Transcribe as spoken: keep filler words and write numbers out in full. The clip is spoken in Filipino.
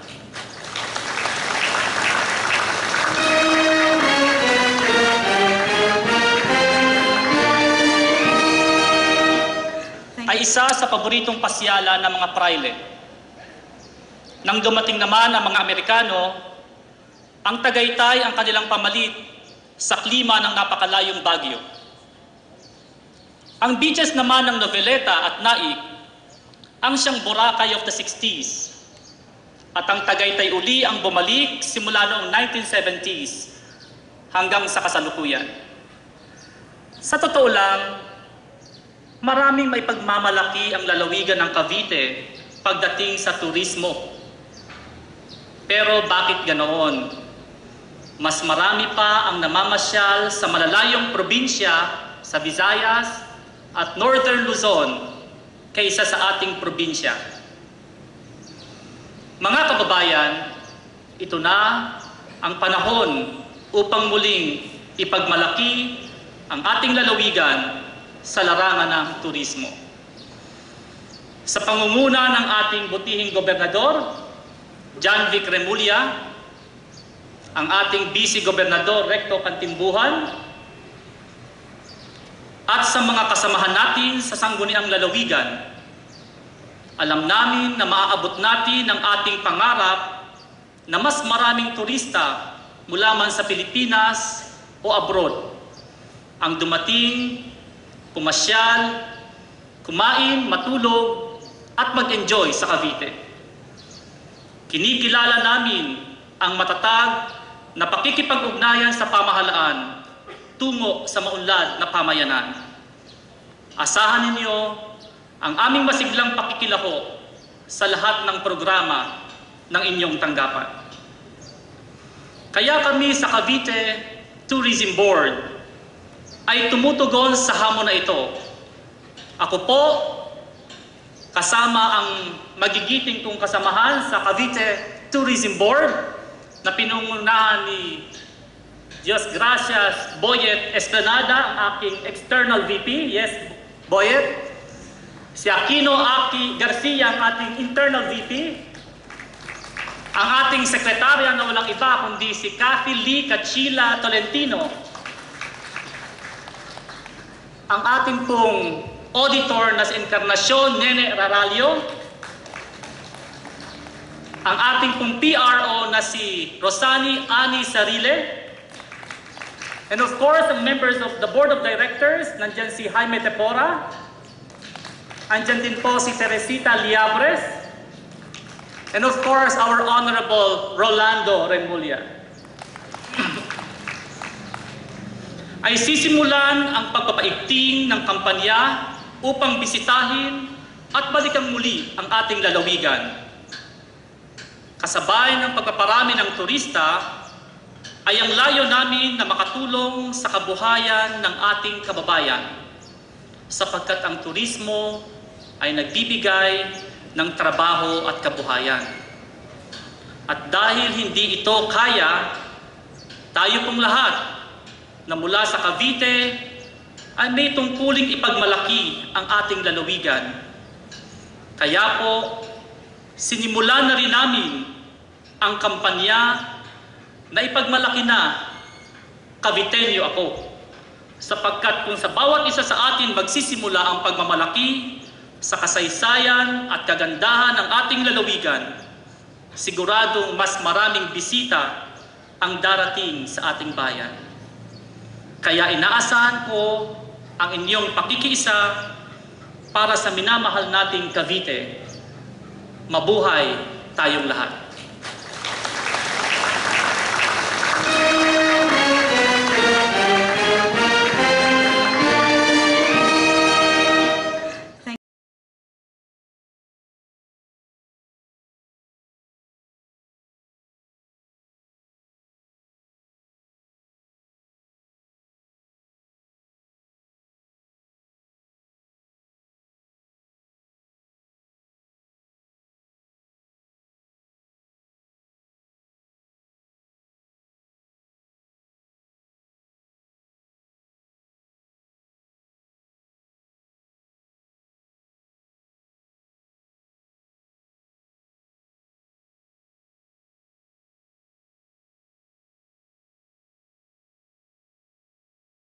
Ay isa sa paboritong pasyalan ng mga praile. Nang dumating naman ang mga Amerikano, ang Tagaytay ang kanilang pamalit sa klima ng napakalayong Baguio. Ang beaches naman ng Noveleta at Naik ang siyang Boracay of the sixties. At ang Tagaytay uli ang bumalik simula noong nineteen seventies hanggang sa kasalukuyan. Sa totoo lang, maraming may pagmamalaki ang lalawigan ng Cavite pagdating sa turismo. Pero bakit ganoon? Mas marami pa ang namamasyal sa malalayong probinsya sa Visayas at Northern Luzon kaysa sa ating probinsya. Mga kababayan, ito na ang panahon upang muling ipagmalaki ang ating lalawigan sa larangan ng turismo. Sa pangunguna ng ating butihing gobernador, John Vic Remulla, ang ating Vice Gobernador Recto Cantimbuhan, at sa mga kasamahan natin sa sangguniang lalawigan, alam namin na maaabot natin ang ating pangarap na mas maraming turista mula man sa Pilipinas o abroad ang dumating, pumasyal, kumain, matulog, at mag-enjoy sa Cavite. Kinikilala namin ang matatag na pakikipag-ugnayan sa pamahalaan tungo sa maunlad na pamayanan. Asahan ninyo ang aming masiglang pakikilaho sa lahat ng programa ng inyong tanggapan. Kaya kami sa Cavite Tourism Board ay tumutugon sa hamon na ito. Ako po, kasama ang magigiting kong kasamahan sa Cavite Tourism Board na pinungunahan ni Dios Gracias Boyet Esplanada, ang aking external V P. Yes, Boyet. Si Aquino Aki Garcia, ang ating internal V P. Ang ating sekretarya na walang iba kundi si Cathy Lee Cachila Tolentino. Ang ating pong auditor na si Encarnacion Nene Raralio. Ang ating pong P R O na si Rosani Ani Sarile. And of course, the members of the Board of Directors, nandyan si Jaime Tepora. Andyan din po si Teresita Liabres. And of course, our Honorable Rolando Remulla. Ay sisimulan ang pagpapaigting ng kampanya upang bisitahin at balikan muli ang ating lalawigan. Kasabay ng pagpaparami ng turista, ay ang layo namin na makatulong sa kabuhayan ng ating kababayan, sapagkat ang turismo ay nagbibigay ng trabaho at kabuhayan. At dahil hindi ito kaya, tayo pong lahat na mula sa Cavite ay may tungkuling ipagmalaki ang ating lalawigan. Kaya po, sinimulan na rin namin ang kampanya na ipagmalaki na Caviteño ako. Sapagkat kung sa bawat isa sa atin magsisimula ang pagmamalaki sa kasaysayan at kagandahan ng ating lalawigan, siguradong mas maraming bisita ang darating sa ating bayan. Kaya inaasahan ko ang inyong pakikiisa para sa minamahal nating Cavite. Mabuhay tayong lahat.